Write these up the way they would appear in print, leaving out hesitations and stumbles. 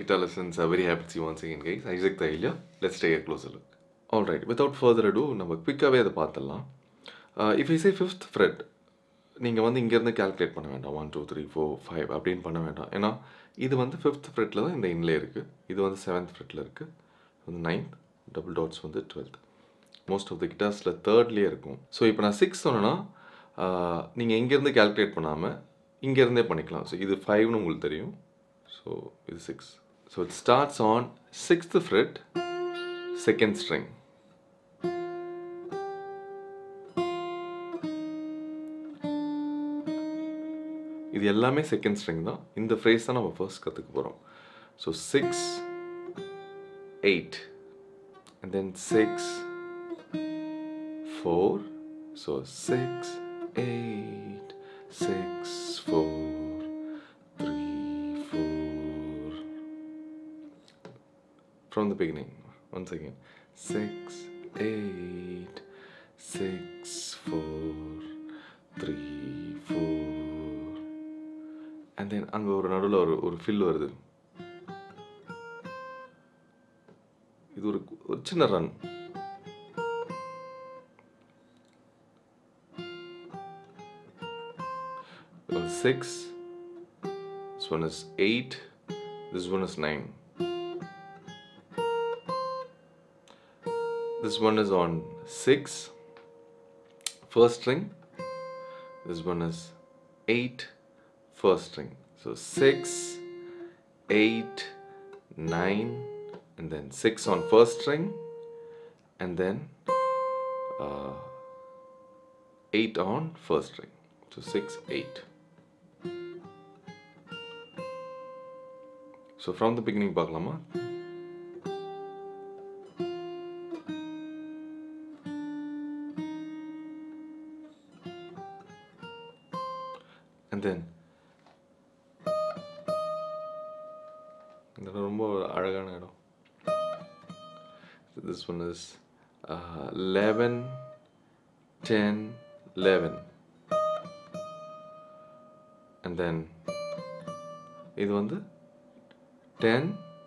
Guitar Lessons. Very happy to see you once again, guys. Isaac Thailya. Let's take a closer look. Alright, without further ado, நம்ம குயிக்காகவே அதை பார்த்துடலாம். If I say 5th fret, நீங்கள் வந்து இங்கேருந்து calculate பண்ண வேண்டாம். 1 2 3 4 5 அப்படின்னு பண்ண வேண்டாம். ஏன்னா இது வந்து 5th ஃப்ரெட்டில் தான் இந்த இன்லே இருக்குது. இது வந்து 7th ஃப்ரெட்டில் இருக்குது. வந்து 9th, டபுள் டாட்ஸ் வந்து 12th. மோஸ்ட் ஆஃப் த கிட்டார்ஸில் 3ர்ட்லேயே இருக்கும். ஸோ இப்போ நான் 6 சொன்னேன்னா நீங்கள் இங்கேருந்து கால்குலேட் பண்ணாமல் இங்கேருந்தே பண்ணிக்கலாம். ஸோ இது 5ன்னு உங்களுக்கு தெரியும். ஸோ இது 6. So it starts on 6th fret, 2nd string. இது எல்லாமே 2nd string தான். இந்த phrase தான் நம்ம first கற்றுக்க போகிறோம். So 6 8 and then 6 4. So 6 8 6 4 3 4. From the beginning, once again, 6 8 6 4 3 4. And then அங்கே ஒரு நடுவில் ஒரு ஃபில் வருது. இது ஒரு சின்ன run. One 6, this one is 8, this one is 9. This one is on 6, first string. This one is 8, first string. So 6, 8, 9, and then 6 on first string, and then 8 on first string. So 6, 8. So from the beginning பார்க்கலாமா? And then இது ரொம்ப அழகான இடம். This one is 11 10 11. And then இது வந்து 10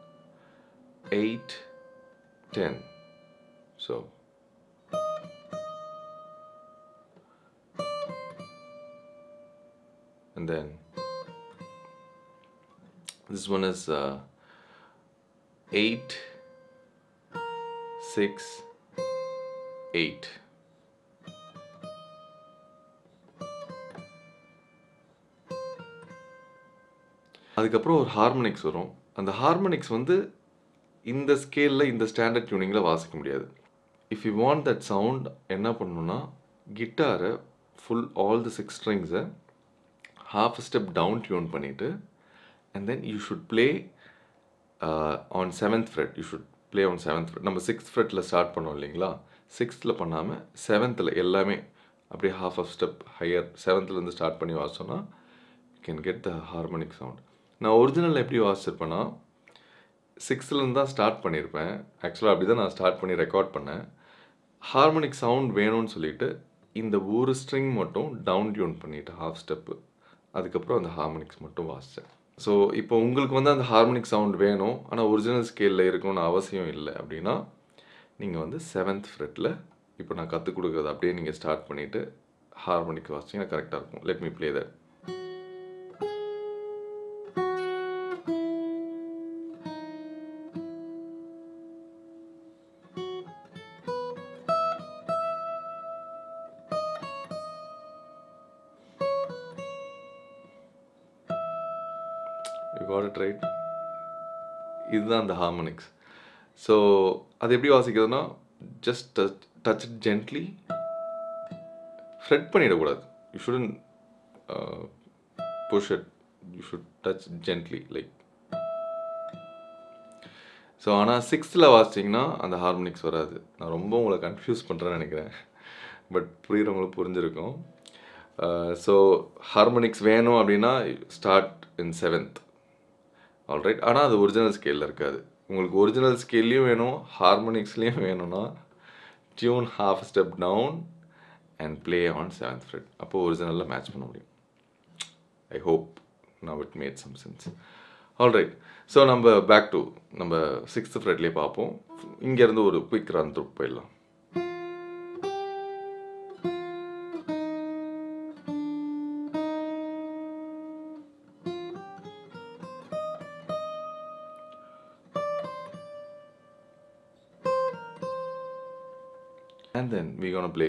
8 10. So and then this one is 8 6 8. அதுக்கப்புறம் ஒரு harmonics வரும். அந்த ஹார்மோனிக்ஸ் வந்து இந்த ஸ்கேலில் இந்த ஸ்டாண்டர்ட் டியூனிங்கில் வாசிக்க முடியாது. If you want that sound என்ன பண்ணணும்னா கிட்டாரை ஃபுல் ஆல் தி 6 ஸ்ட்ரிங்ஸை half a step down tune பண்ணிட்டு and then you should play on 7th fret. You should play on 7th fret. நம்ம 6th fretல ஸ்டார்ட் பண்ணோம் இல்லைங்களா? 6thல பண்ணாமல் 7thல எல்லாமே அப்படியே half a step higher 7thலேருந்து ஸ்டார்ட் பண்ணி வாசிச்சோன்னா you can get the harmonic sound. நான் ஒரிஜினல் எப்படி வாசிச்சிருப்பேன்னா 6thலேருந்து தான் ஸ்டார்ட் பண்ணியிருப்பேன். ஆக்சுவலாக அப்படி தான் நான் ஸ்டார்ட் பண்ணி ரெக்கார்ட் பண்ணேன். ஹார்மோனிக் சவுண்ட் வேணும்னு சொல்லிட்டு இந்த ஒரு ஸ்ட்ரிங் மட்டும் டவுன் டியூன் பண்ணிவிட்டு ஹாஃப் ஸ்டெப்பு, அதுக்கப்புறம் அந்த ஹார்மோனிக்ஸ் மட்டும் வாசித்தேன். ஸோ இப்போ உங்களுக்கு வந்து அந்த ஹார்மோனிக் சவுண்ட் வேணும் ஆனால் ஒரிஜினல் ஸ்கேலில் இருக்கணும்னு அவசியம் இல்லை அப்படின்னா நீங்கள் வந்து 7th fretல இப்போ நான் கற்றுக் கொடுக்குறது அப்படியே நீங்கள் ஸ்டார்ட் பண்ணிவிட்டு ஹார்மோனிக் வாசிச்சிங்கன்னா கரெக்டாக இருக்கும். Let me play that. You got it right. இதுதான் அந்த ஹார்மோனிக்ஸ். ஸோ அது எப்படி வாசிக்கிறதுனா just touch it gently. Fret பண்ணிடக்கூடாது. You shouldn't push it. You should touch gently like. So ஆனால் 6thல வாசிச்சிங்கன்னா அந்த ஹார்மோனிக்ஸ் வராது. நான் ரொம்ப உங்களை கன்ஃபியூஸ் பண்ணுறேன்னு நினைக்கிறேன். பட் புரிகிறவங்களுக்கு புரிஞ்சிருக்கும். ஸோ ஹார்மோனிக்ஸ் வேணும் அப்படின்னா ஸ்டார்ட் இன் 7th. ஆல்ரைட். ஆனால் அது ஒரிஜினல் ஸ்கேலில் இருக்காது. உங்களுக்கு ஒரிஜினல் ஸ்கேல்லையும் வேணும் ஹார்மோனிக்ஸ்லேயும் வேணும்னா tune half step down and play on 7th fret. அப்போ ஒரிஜினலில் மேட்ச் பண்ண முடியும். I hope now it made some sense. Alright. So நம்ம பேக் டு நம்ம 6th ஃப்ரெட்லேயே பார்ப்போம். இங்கேருந்து ஒரு குயிக் ரன் த்ரூ போயிடலாம். And then we're gonna play.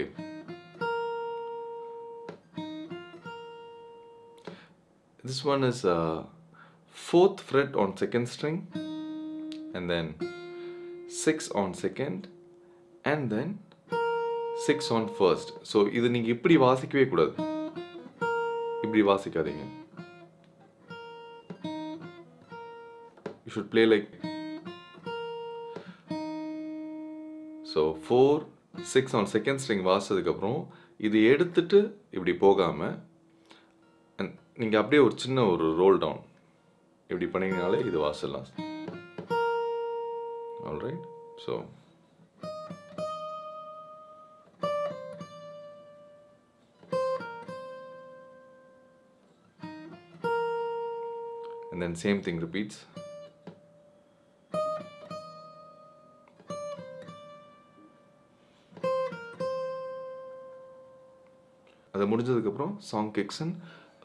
This one is 4th fret on 2nd string, and then 6 on 2nd, and then 6 on 1st. So இது நீங்க இப்படி வாசிக்கவே கூடாது. இப்படி வாசிக்காதீங்க. You should play like so 4 6 on 2nd string வாசிச்சதுக்கு அப்புறம் இது எடுத்துட்டு இப்படி போகாம நீங்க அப்படியே ஒரு சின்ன ஒரு ரோல் டவுன் இப்படி பண்ணீங்கனாலே இது வாசிடலாம். Alright, so and then same thing repeats. அது முடிஞ்சதுக்கு அப்புறம் song kicks in.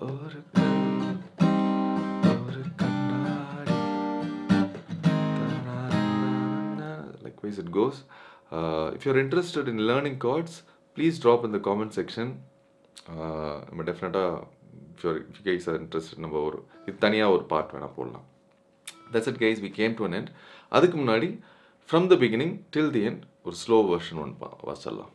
Likewise it goes. If you're interested in learning chords, please drop in the comment section. Definitely, if you guys are interested, நம்ம ஒரு இது தனியா ஒரு part வேணா போடலாம். That's it guys, we came to an end. அதுக்கு முன்னாடி from the beginning till the end ஒரு slow version ஒன்று வாசிடலாம்.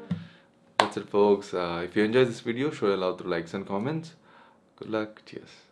That's it folks. If you enjoyed this video, show your love through likes and comments. Good luck. Cheers.